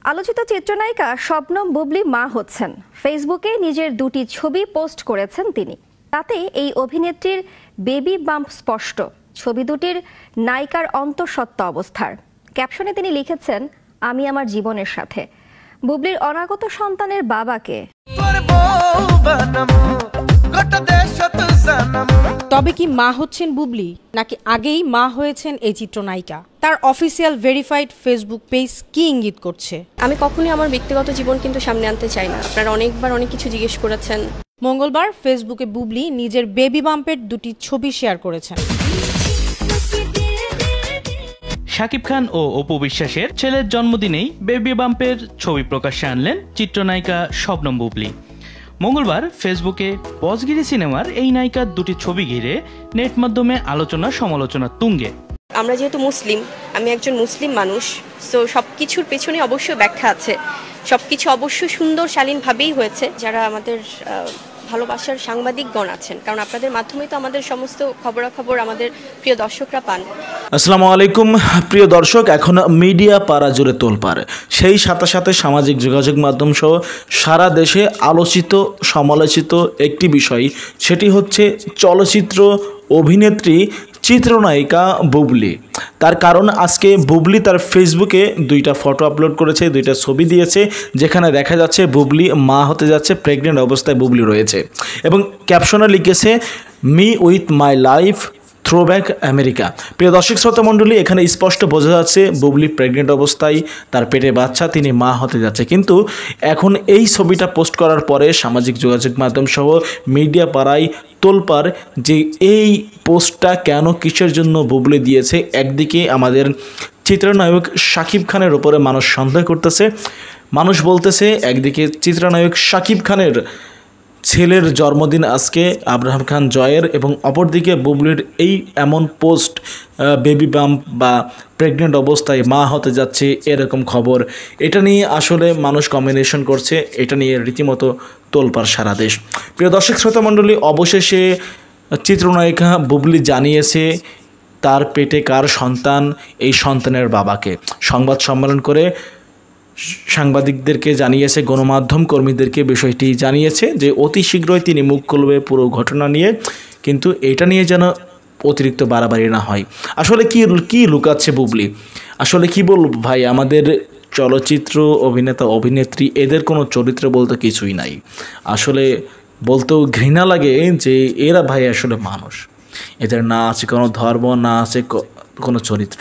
আলোচিত চিত্রনায়িকা শবনম বুবলি মা হচ্ছেন। ফেসবুকে নিজের দুটি ছবি পোস্ট করেছেন তিনি। তাতে এই অভিনেত্রীর বেবি বাম্প স্পষ্ট। ছবি দুটির নায়িকার অন্তঃসত্ত্বা অবস্থার। ক্যাপশনে তিনি লিখেছেন, আমি আমার জীবনের সাথে। বুবলির অনাগত সন্তানের বাবাকে। তবে কি মা হচ্ছেন বুবলি, নাকি আগেই মা হয়েছেন এই চিত্রনায়িকা? তার অফিসিয়াল ভেরিফাইড ফেসবুক পেজ কি ইঙ্গিত করছে? আমি কখনোই আমার ব্যক্তিগত জীবন কিন্তু সামনে আনতে চাই না। আপনারা অনেকবার অনেক কিছু জিজ্ঞেস করেছেন। মঙ্গলবার ফেসবুকে বুবলি নিজের বেবি বাম্পের দুটি ছবি শেয়ার করেছেন। শাকিব খান ও অপু বিশ্বাসের ছেলের জন্মদিনেই বেবি বাম্পের ছবি প্রকাশ্যে আনলেন চিত্রনায়িকা শবনম বুবলি। মঙ্গলবার ফেসবুকে বসগিরি সিনেমার এই নায়িকার দুটি ছবি ঘিরে নেট মাধ্যমে আলোচনা সমালোচনা তুঙ্গে। আমরা যেহেতু মুসলিম, আমি একজন মুসলিম মানুষ, সো সবকিছুর পেছনে অবশ্যই ব্যাখ্যা আছে। সবকিছু অবশ্যই সুন্দর শালীনভাবেই হয়েছে। যারা আমাদের ভালোবাসার সাংবাদিকগণ আছেন, কারণ আপনাদের মাধ্যমেই তো আমাদের সমস্ত খবরাখবর আমাদের প্রিয় দর্শকরা পান। আসসালামু আলাইকুম প্রিয় দর্শক, এখন মিডিয়া পাড়া জুড়ে তোলপাড়। সেই সাথে সাথে সামাজিক যোগাযোগ মাধ্যম সহ সারা দেশে আলোচিত সমালোচিত একটি বিষয়, সেটি হচ্ছে চলচ্চিত্র অভিনেত্রী চিত্রনায়িকা বুবলি। তার কারণ আজকে বুবলি তার ফেসবুকে দুইটা ফটো আপলোড করেছে, দুইটা ছবি দিয়েছে, যেখানে দেখা যাচ্ছে বুবলি মা হতে যাচ্ছে, প্রেগনেন্ট অবস্থায় বুবলি রয়েছে এবং ক্যাপশনে লিখেছে me with my life throwback America. প্রিয় দর্শক শ্রোতা মণ্ডলী, এখানে স্পষ্ট বোঝা যাচ্ছে বুবলি প্রেগনেন্ট অবস্থায়, তার পেটে বাচ্চা, তিনি মা হতে যাচ্ছে। কিন্তু এখন এই ছবিটা পোস্ট করার পরে সামাজিক যোগাযোগ মাধ্যম সহ মিডিয়া পাড়ায় তোলপাড় যে এই পোস্টটা কেন, কিসের জন্য বুবলি দিয়েছে। একদিকে আমাদের চিত্রনায়ক শাকিব খানের ওপরে মানুষ সন্দেহ করতেছে, মানুষ বলতেছে একদিকে চিত্রনায়ক শাকিব খানের ছেলের জন্মদিন আজকে আব্রাহাম খান জয়ের, এবং অপরদিকে বুবলির এই এমন পোস্ট, বেবি বাম্প বা প্রেগনেন্ট অবস্থায় মা হতে যাচ্ছে এরকম খবর, এটা নিয়ে আসলে মানুষ কম্বিনেশন করছে, এটা নিয়ে রীতিমতো তোলপাড় সারা দেশ। প্রিয় দর্শক শ্রোতা মণ্ডলী, অবশেষে চিত্রনায়িকা বুবলি জানিয়েছে তার পেটে কার সন্তান, এই সন্তানের বাবাকে। সংবাদ সম্মেলন করে সাংবাদিকদেরকে জানিয়েছে, গণমাধ্যম কর্মীদেরকে বিষয়টি জানিয়েছে যে অতি শীঘ্রই তিনি মুখ খুলবে পুরো ঘটনা নিয়ে, কিন্তু এটা নিয়ে যেন অতিরিক্ত বাড়াবাড়ি না হয়। আসলে কি লুকাচ্ছে বুবলি? আসলে কি বলব ভাই, আমাদের চলচ্চিত্র অভিনেতা অভিনেত্রী এদের কোনো চরিত্র বলতে কিছুই নাই। আসলে বলতেও ঘৃণা লাগে যে এরা ভাই আসলে মানুষ, এদের না আছে কোনো ধর্ম, না আছে কোনো চরিত্র।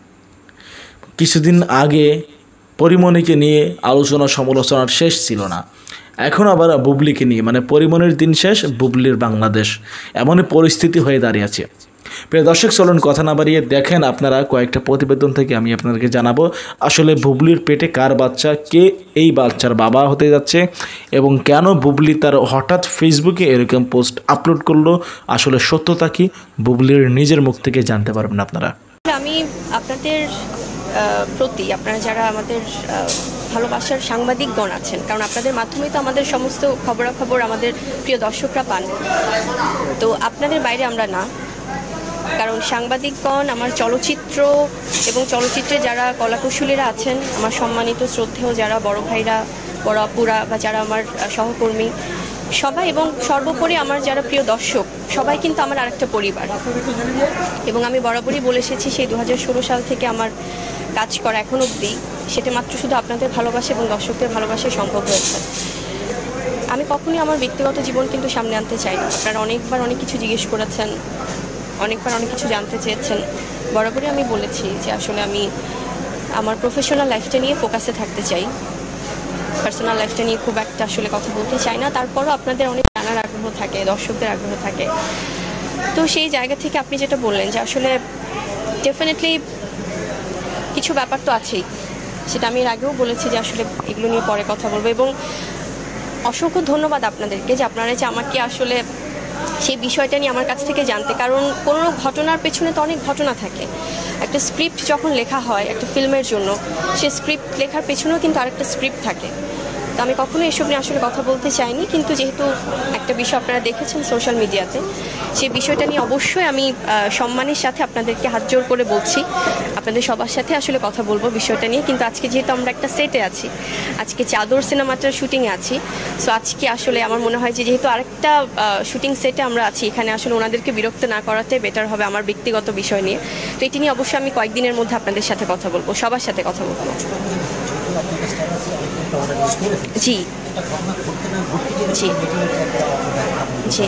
কিছুদিন আগে পরিমণিকে নিয়ে আলোচনা সমালোচনার শেষ ছিল না, এখন আবার বুবলিকে নিয়ে, মানে পরিমণির দিন শেষ, বুবলির বাংলাদেশ, এমনই পরিস্থিতি হয়ে দাঁড়িয়েছে। প্রিয় দর্শক চলুন কথা না বাড়িয়ে দেখেন আপনারা কয়েকটা প্রতিবেদন থেকে আমি আপনাদেরকে জানাবো আসলে বুবলির পেটে কার বাচ্চা, কে এই বাচ্চার বাবা হতে যাচ্ছে এবং কেন বুবলি তার হঠাৎ ফেসবুকে এরকম পোস্ট আপলোড করলো। আসলে সত্যতা কি, বুবলির নিজের মুখ থেকে জানতে পারবেন আপনারা। আমি আপনাদের প্রতি, আপনারা যারা আমাদের ভালোবাসার সাংবাদিকগণ আছেন, কারণ আপনাদের মাধ্যমেই তো আমাদের সমস্ত খবরাখবর আমাদের প্রিয় দর্শকরা পান, তো আপনাদের বাইরে আমরা না। কারণ সাংবাদিকগণ আমার চলচ্চিত্র এবং চলচ্চিত্রে যারা কলাকুশলীরা আছেন, আমার সম্মানিত শ্রদ্ধেয় যারা বড় ভাইরা, বড় আপুরা বা যারা আমার সহকর্মী সবাই, এবং সর্বোপরি আমার যারা প্রিয় দর্শক সবাই কিন্তু আমার আরেকটা পরিবার। এবং আমি বরাবরই বলে এসেছি, সেই 2016 সাল থেকে আমার কাজ করা এখন অবধি, সেটা মাত্র শুধু আপনাদের ভালোবাসা এবং দর্শকদের ভালোবাসায় সম্ভব হয়েছে। আমি কখনোই আমার ব্যক্তিগত জীবন কিন্তু সামনে আনতে চাই না। আপনারা অনেকবার অনেক কিছু জিজ্ঞেস করেছেন, অনেকবার অনেক কিছু জানতে চেয়েছেন। বরাবরই আমি বলেছি যে আসলে আমি আমার প্রফেশনাল লাইফটা নিয়ে ফোকাসে থাকতে চাই, পার্সোনাল লাইফটা নিয়ে খুব একটা আসলে কথা বলতে চাই না। তারপরও আপনাদের অনেক জানার আগ্রহ থাকে, দর্শকদের আগ্রহ থাকে, তো সেই জায়গা থেকে আপনি যেটা বললেন যে আসলে ডেফিনেটলি কিছু ব্যাপার তো আছেই, সেটা আমি এর আগেও বলেছি যে আসলে এগুলো নিয়ে পরে কথা বলবো। এবং অসংখ্য ধন্যবাদ আপনাদেরকে যে আপনারা যে আমাকে আসলে সেই বিষয়টা নিয়ে আমার কাছ থেকে জানতে, কারণ কোনো ঘটনার পেছনে তো অনেক ঘটনা থাকে। একটা স্ক্রিপ্ট যখন লেখা হয় একটা ফিল্মের জন্য, সেই স্ক্রিপ্ট লেখার পেছনেও কিন্তু আরেকটা স্ক্রিপ্ট থাকে। তো আমি কখনো এসব নিয়ে আসলে কথা বলতে চাইনি, কিন্তু যেহেতু একটা বিষয় আপনারা দেখেছেন সোশ্যাল মিডিয়াতে, সেই বিষয়টা নিয়ে অবশ্যই আমি সম্মানের সাথে আপনাদেরকে হাত জোর করে বলছি, আপনাদের সবার সাথে আসলে কথা বলবো বিষয়টা নিয়ে। কিন্তু আজকে যেহেতু আমরা একটা সেটে আছি, আজকে চাদর সিনেমাটার শুটিংয়ে আছি, সো আজকে আসলে আমার মনে হয় যে যেহেতু আরেকটা শুটিং সেটে আমরা আছি, এখানে আসলে ওনাদেরকে বিরক্ত না করাটাই বেটার হবে আমার ব্যক্তিগত বিষয় নিয়ে। তো এটি নিয়ে অবশ্যই আমি কয়েকদিনের মধ্যে আপনাদের সাথে কথা বলবো, সবার সাথে কথা বলবো। জি জি জি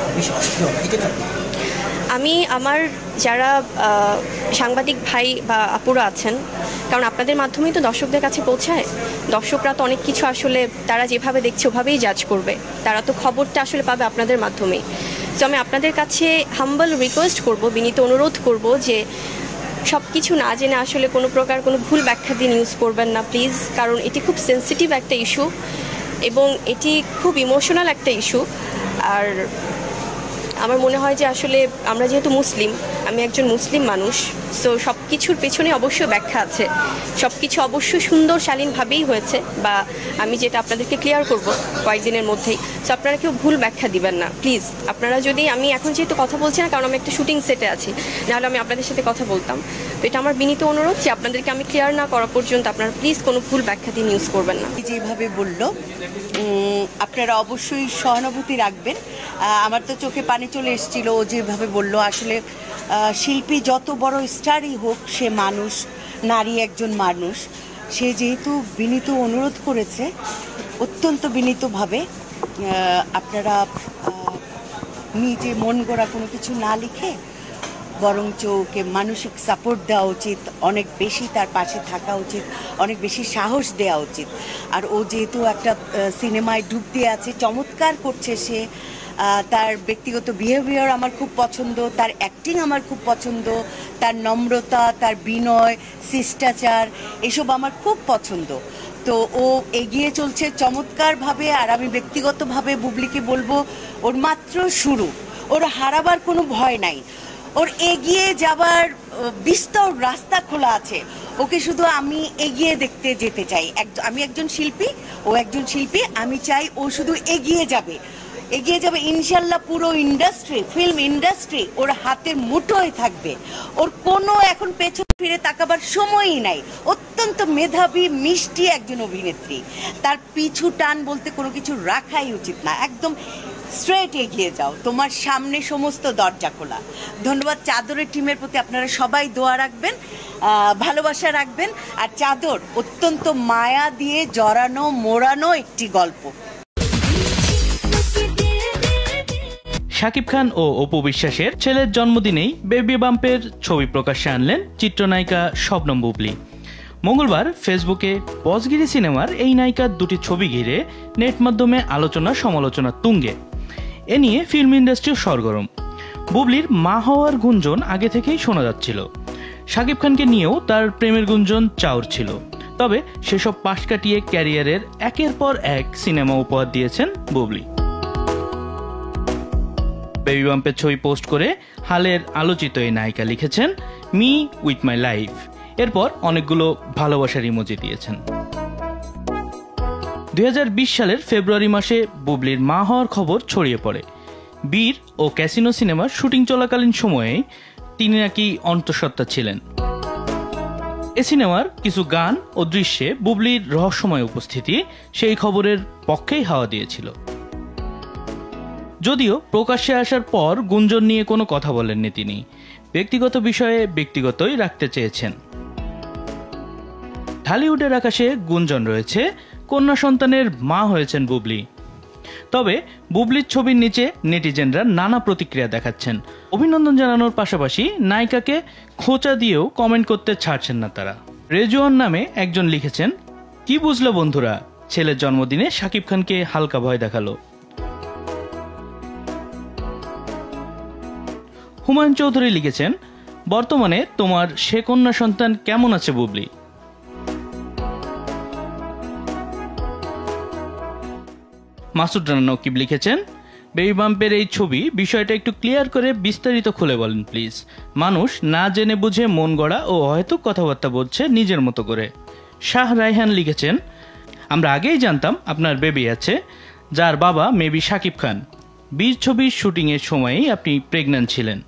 আমি আমার যারা সাংবাদিক ভাই বা আপুরা আছেন, কারণ আপনাদের মাধ্যমেই তো দর্শকদের কাছে পৌঁছায়, দর্শকরা তো অনেক কিছু আসলে তারা যেভাবে দেখছে ওভাবেই জাজ করবে, তারা তো খবরটা আসলে পাবে আপনাদের মাধ্যমেই। তো আমি আপনাদের কাছে হাম্বল রিকোয়েস্ট করব, বিনীত অনুরোধ করব যে সব কিছু না জেনে আসলে কোনো প্রকার কোনো ভুল ব্যাখ্যা দিয়ে নিউজ করবেন না প্লিজ, কারণ এটি খুব সেন্সিটিভ একটা ইস্যু এবং এটি খুব ইমোশনাল একটা ইস্যু। আর আমার মনে হয় যে আসলে আমরা যেহেতু মুসলিম, আমি একজন মুসলিম মানুষ, সো সব কিছুর পেছনে অবশ্যই ব্যাখ্যা আছে, সব কিছু অবশ্যই সুন্দর শালীনভাবেই হয়েছে, বা আমি যেটা আপনাদেরকে ক্লিয়ার করব কয়েকদিনের মধ্যেই। সো আপনারা কেউ ভুল ব্যাখ্যা দিবেন না প্লিজ। আপনারা যদি, আমি এখন যেহেতু কথা বলছি না কারণ আমি একটা শুটিং সেটে আছি, নাহলে আমি আপনাদের সাথে কথা বলতাম, তো এটা আমার বিনীত অনুরোধ যে আপনাদেরকে আমি ক্লিয়ার না করা পর্যন্ত আপনারা প্লিজ কোনো ভুল ব্যাখ্যা দিয়ে নিউজ করবেন না। যেভাবে বললো আপনারা অবশ্যই সহানুভূতি রাখবেন। আমার তো চোখে পানি চলে এসেছিল ও যেভাবে বললো। আসলে শিল্পী যত বড় স্টারই হোক, সে মানুষ, নারী একজন মানুষ। সে যেহেতু বিনীত অনুরোধ করেছে, অত্যন্ত বিনীতভাবে আপনারা নিজে মন গড়া কোনো কিছু না লিখে বরঞ্চ ওকে মানসিক সাপোর্ট দেওয়া উচিত, অনেক বেশি তার পাশে থাকা উচিত, অনেক বেশি সাহস দেওয়া উচিত। আর ও যেহেতু একটা সিনেমায় ডুব দিয়ে আছে, চমৎকার করছে সে, তার ব্যক্তিগত বিহেভিয়ার আমার খুব পছন্দ, তার অ্যাক্টিং আমার খুব পছন্দ, তার নম্রতা, তার বিনয়, শিষ্টাচার, এসব আমার খুব পছন্দ। তো ও এগিয়ে চলছে চমৎকারভাবে। আর আমি ব্যক্তিগতভাবে বুবলিকে বলবো, ওর মাত্র শুরু, ওর হারাবার কোনো ভয় নাই, ওর এগিয়ে যাবার বিস্তর রাস্তা খোলা আছে। ওকে শুধু আমি এগিয়ে দেখতে যেতে চাই। আমি একজন শিল্পী, ও একজন শিল্পী, আমি চাই ও শুধু এগিয়ে যাবে, এগিয়ে যাবে ইনশাল্লাহ। পুরো ইন্ডাস্ট্রি, ফিল্ম ইন্ডাস্ট্রি ওর হাতের মুঠোয় থাকবে। ওর কোনো এখন পেছন ফিরে তাকাবার সময়ই নাই। অত্যন্ত মেধাবী, মিষ্টি একজন অভিনেত্রী, তার পিছু টান বলতে কোনো কিছু রাখাই উচিত না। একদম স্ট্রেট এগিয়ে যাও, তোমার সামনে সমস্ত দরজা খোলা। ধন্যবাদ চাদরের টিমের প্রতি, আপনারা সবাই দোয়া রাখবেন, ভালোবাসা রাখবেন। আর চাদর অত্যন্ত মায়া দিয়ে জড়ানো মোড়ানো একটি গল্প। শাকিব খান ও অপু বিশ্বাসের ছেলের জন্মদিনেই বেবি বাম্পের ছবি প্রকাশ্যে আনলেন চিত্রনায়িকা শবনম বুবলি। মঙ্গলবার ফেসবুকে বসগিরি সিনেমার এই নায়িকার দুটি ছবি ঘিরে নেট মাধ্যমে আলোচনা সমালোচনা তুঙ্গে। এ নিয়ে ফিল্ম ইন্ডাস্ট্রিও সরগরম। বুবলির মা হওয়ার গুঞ্জন আগে থেকেই শোনা যাচ্ছিল। শাকিব খানকে নিয়েও তার প্রেমের গুঞ্জন চাউর ছিল। তবে সেসব পাশ কাটিয়ে ক্যারিয়ারের একের পর এক সিনেমা উপহার দিয়েছেন বুবলি। বেবি বাম্পের ছবি পোস্ট করে হালের আলোচিত এই নায়িকা লিখেছেন, মি উইথ মাই লাইফ। এরপর অনেকগুলো ভালোবাসার ইমোজি দিয়েছেন। 2020 সালের ফেব্রুয়ারি মাসে বুবলির মা হওয়ার খবর ছড়িয়ে পড়ে। বীর ও ক্যাসিনো সিনেমার শুটিং চলাকালীন সময়ে তিনি নাকি অন্তঃসত্ত্বা ছিলেন। এ সিনেমার কিছু গান ও দৃশ্যে বুবলির রহস্যময় উপস্থিতি সেই খবরের পক্ষেই হাওয়া দিয়েছিল। যদিও প্রকাশ্যে আসার পর গুঞ্জন নিয়ে কোনো কথা বলেননি তিনি, ব্যক্তিগত বিষয়ে ব্যক্তিগতই রাখতে চেয়েছেন। ঢালিউডের আকাশে গুঞ্জন রয়েছে কন্যা সন্তানের মা হয়েছেন বুবলি। তবে বুবলির ছবির নিচে নেটিজেনরা নানা প্রতিক্রিয়া দেখাচ্ছেন। অভিনন্দন জানানোর পাশাপাশি নায়িকাকে খোঁচা দিয়েও কমেন্ট করতে ছাড়ছেন না তারা। রেজওয়ান নামে একজন লিখেছেন, কি বুঝলো বন্ধুরা, ছেলের জন্মদিনে শাকিব খানকে হালকা ভয় দেখালো। হুমায়ুন চৌধুরী লিখেছেন, বর্তমানে তোমার সে কন্যা সন্তান কেমন আছে বুবলি? মাসুদ রানা নকিব লিখেছেন, বেবি বাম্পের এই ছবি বিষয়টা একটু ক্লিয়ার করে বিস্তারিত খুলে বলেন প্লিজ। মানুষ না জেনে বুঝে মন গড়া ও অহেতুক কথাবার্তা বলছে নিজের মতো করে। শাহ রায়হান লিখেছেন, আমরা আগেই জানতাম আপনার বেবি আছে, যার বাবা মেবি শাকিব খান। 20 ছবির শুটিংয়ের সময়ই আপনি প্রেগন্যান্ট ছিলেন।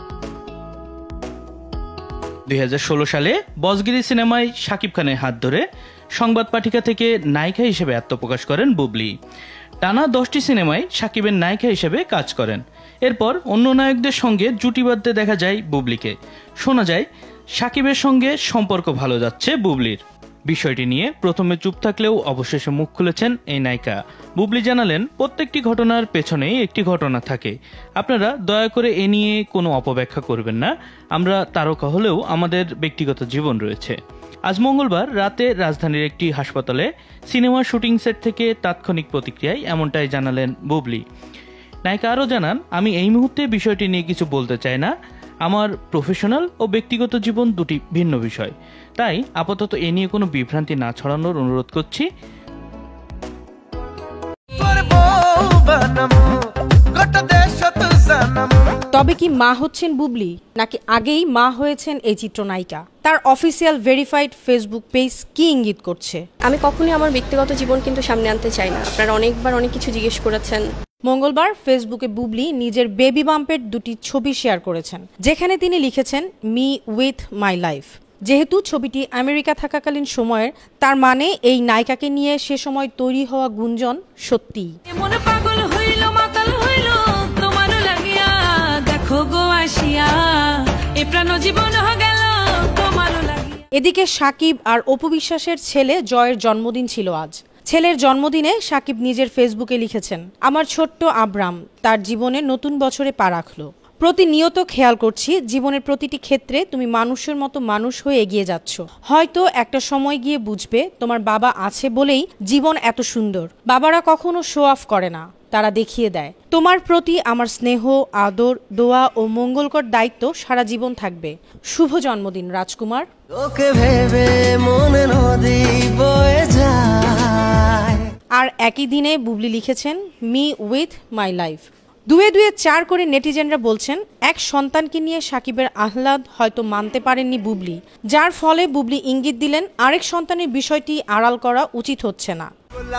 2016 সালে বসগিরি সিনেমায় শাকিব খানের হাত ধরে সংবাদ পাঠিকা থেকে নায়িকা হিসেবে আত্মপ্রকাশ করেন বুবলি। টানা 10টি সিনেমায় শাকিবের নায়িকা হিসেবে কাজ করেন। এরপর অন্য নায়কদের সঙ্গে জুটি বাঁধতে দেখা যায় বুবলিকে। শোনা যায় শাকিবের সঙ্গে সম্পর্ক ভালো যাচ্ছে বুবলির। বিষয়টি নিয়ে প্রথমে চুপ থাকলেও অবশেষে মুখ খুলেছেন এই নায়িকা। বুবলি জানালেন, প্রত্যেকটি ঘটনার পেছনেই একটি ঘটনা থাকে, আপনারা দয়া করে এ নিয়ে কোনো অপব্যাখ্যা করবেন না। আমরা তারকা হলেও আমাদের ব্যক্তিগত জীবন রয়েছে। আজ মঙ্গলবার রাতে রাজধানীর একটি হাসপাতালে সিনেমার শুটিং সেট থেকে তাৎক্ষণিক প্রতিক্রিয়ায় এমনটাই জানালেন বুবলি। নায়িকা আরও জানান, আমি এই মুহূর্তে বিষয়টি নিয়ে কিছু বলতে চাই না। আমার প্রফেশনাল ও ব্যক্তিগত জীবন দুটি ভিন্ন বিষয়, তাই আপাতত এ নিয়ে কোনো বিভ্রান্তি না ছড়ানোর অনুরোধ করছি। তবে কি মা হচ্ছেন বুবলি, নাকি আগেই মা হয়েছেন এই চিত্রনায়িকা? তার অফিসিয়াল ভেরিফাইড ফেসবুক পেজ কি ইঙ্গিত করছে? আমি কখনোই আমার ব্যক্তিগত জীবন কিন্তু সামনে আনতে চাই না। আপনারা অনেকবার অনেক কিছু জিজ্ঞেস করেছেন। মঙ্গলবার ফেসবুকে বুবলি নিজের বেবি বাম্পের দুটি ছবি শেয়ার করেছেন, যেখানে তিনি লিখেছেন মি উইথ মাই লাইফ। যেহেতু ছবিটি আমেরিকা থাকাকালীন সময়ের, তার মানে এই নায়িকাকে নিয়ে সে সময় তৈরি হওয়া গুঞ্জন সত্যি। এদিকে শাকিব আর অপু বিশ্বাসের ছেলে জয়ের জন্মদিন ছিল আজ। ছেলের জন্মদিনে শাকিব নিজের ফেসবুকে লিখেছেন, আমার ছোট্ট আব্রাম তার জীবনে নতুন বছরে পা রাখলো। প্রতিনিয়ত খেয়াল করছি জীবনের প্রতিটি ক্ষেত্রে তুমি মানুষের মতো মানুষ হয়ে এগিয়ে যাচ্ছ। হয়তো একটা সময় গিয়ে বুঝবে তোমার বাবা আছে বলেই জীবন এত সুন্দর। বাবারা কখনো শো অফ করে না, তারা দেখিয়ে দেয়। তোমার প্রতি আমার স্নেহ, আদর, দোয়া ও মঙ্গলকর দায়িত্ব সারা জীবন থাকবে। শুভ জন্মদিন রাজকুমার। আর একই দিনে বুবলি লিখেছেন মি উইথ মাই লাইফ। দুয়ে দুয়ে 4 করে নেটিজেনরা বলছেন, এক সন্তানকে নিয়ে শাকিবের আহ্লাদ হয়তো মানতে পারেননি বুবলি, যার ফলে বুবলি ইঙ্গিত দিলেন আরেক সন্তানের বিষয়টি আড়াল করা উচিত হচ্ছে না।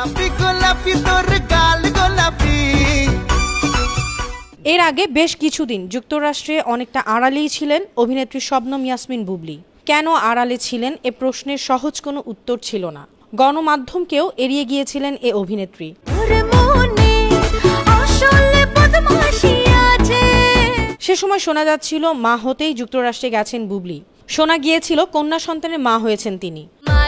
এর আগে বেশ কিছুদিন যুক্তরাষ্ট্রে অনেকটা আড়ালেই ছিলেন অভিনেত্রী শবনম ইয়াসমিন বুবলি। কেন আড়ালে ছিলেন এ প্রশ্নের সহজ কোনো উত্তর ছিল না। গণমাধ্যমকেও এড়িয়ে গিয়েছিলেন এ অভিনেত্রী। সে সময় শোনা যাচ্ছিল মা হতেই যুক্তরাষ্ট্রে গেছেন বুবলি। শোনা গিয়েছিল কন্যা সন্তানের মা হয়েছেন তিনি।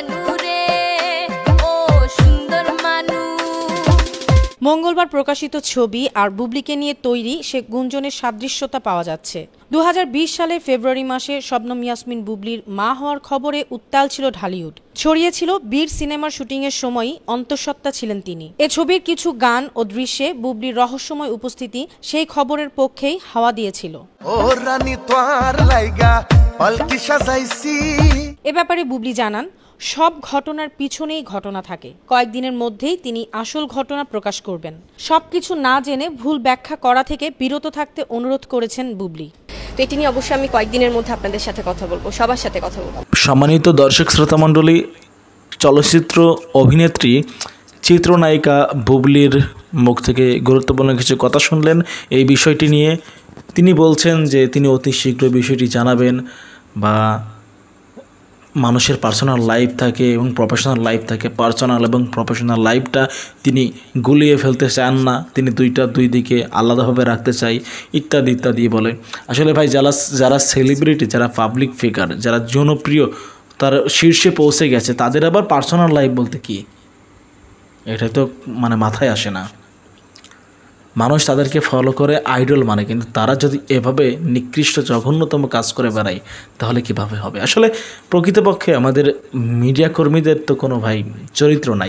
মঙ্গলবার প্রকাশিত ছবি আর বুবলিকে নিয়ে তৈরি সে গুঞ্জনের সাদৃশ্যতা পাওয়া যাচ্ছে। 2020 সালের ফেব্রুয়ারি মাসে শবনম ইয়াসমিন বুবলির মা হওয়ার খবরে উত্তাল ছিল ঢালিউড। ছড়িয়েছিল বীর সিনেমার শুটিংয়ের সময়ই অন্তঃসত্ত্বা ছিলেন তিনি। এ ছবির কিছু গান ও দৃশ্যে বুবলির রহস্যময় উপস্থিতি সেই খবরের পক্ষেই হাওয়া দিয়েছিল। এ ব্যাপারে বুবলি জানান, সব ঘটনার পিছনেই ঘটনা থাকে। কয়েকদিনের মধ্যেই তিনি আসল ঘটনা প্রকাশ করবেন। সবকিছু না জেনে ভুল ব্যাখ্যা করা থেকে বিরত থাকতে অনুরোধ করেছেন বুবলি। তো এটি নিয়ে অবশ্যই আমি কয়েকদিনের মধ্যে আপনাদের সাথে কথা বলবো, সবার সাথে কথা বলবো। সম্মানিত দর্শক শ্রোতা মণ্ডলী, চলচ্চিত্র অভিনেত্রী চিত্রনায়িকা বুবলির মুখ থেকে গুরুত্বপূর্ণ কিছু কথা শুনলেন এই বিষয়টি নিয়ে। তিনি বলছেন যে তিনি অতি শীঘ্র বিষয়টি জানাবেন, বা মানুষের পার্সোনাল লাইফ থাকে এবং প্রফেশনাল লাইফ থাকে। পার্সোনাল এবং প্রফেশনাল লাইফটা তিনি গুলিয়ে ফেলতে চান না, তিনি দুই দিকে আলাদাভাবে রাখতে চাই, ইত্যাদি ইত্যাদি বলে। আসলে ভাই, যারা সেলিব্রিটি, যারা পাবলিক ফিগার, যারা জনপ্রিয়, তার শীর্ষে পৌঁছে গেছে, তাদের আবার পার্সোনাল লাইফ বলতে কি? এটা তো মাথায় আসে না। মানুষ তাদেরকে ফলো করে আইডল মানে, কিন্তু তারা যদি এভাবে নিকৃষ্ট জঘন্যতম কাজ করে বেড়ায় তাহলে কিভাবে হবে? আসলে প্রকৃতপক্ষে আমাদের মিডিয়া কর্মীদের তো কোনো চরিত্র নাই,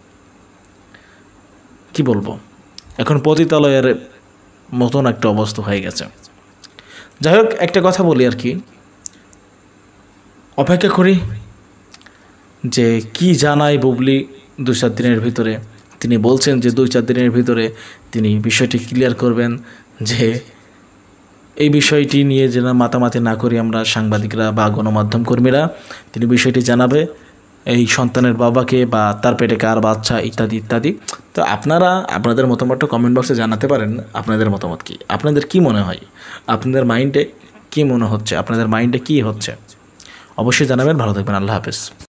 কি বলবো, এখন পতিতালয়ের মতন একটা অবস্থা হয়ে গেছে। যাই হোক, একটা কথা বলি আর কি, অপেক্ষা করি যে কি জানায় বুবলি 2-4 দিনের ভিতরে। তিনি বলছেন যে 2-4 দিনের ভিতরে তিনি বিষয়টি ক্লিয়ার করবেন, যে এই বিষয়টি নিয়ে যেন মাতামাতি না করি আমরা সাংবাদিকরা বা গণমাধ্যম কর্মীরা। তিনি বিষয়টি জানাবে এই সন্তানের বাবাকে বা তার পেটে কার বাচ্চা ইত্যাদি ইত্যাদি। তো আপনারা আপনাদের মতামতটা কমেন্ট বক্সে জানাতে পারেন। আপনাদের মতামত কি, আপনাদের কি মনে হয়, আপনাদের মাইন্ডে কি মনে হচ্ছে, আপনাদের মাইন্ডে কি হচ্ছে অবশ্যই জানাবেন। ভালো থাকবেন, আল্লাহ হাফেজ।